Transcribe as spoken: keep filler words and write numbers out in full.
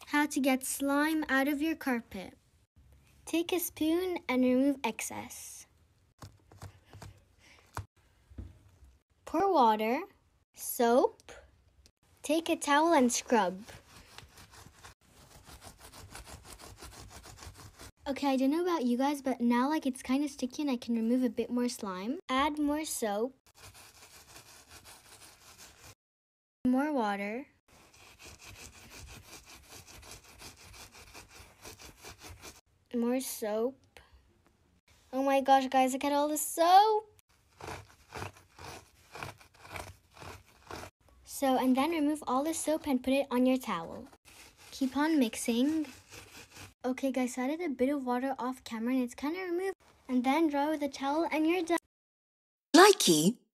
How to get slime out of your carpet. Take a spoon and remove excess. Pour water, soap. Take a towel and scrub. Okay, I don't know about you guys, but now like it's kind of sticky and I can remove a bit more slime. Add more soap. More water. More soap. Oh my gosh, guys, look at all the soap. So, and then remove all the soap and put it on your towel. Keep on mixing. Okay, guys, so I added a bit of water off camera and it's kind of removed. And then dry with a towel and you're done. Likey.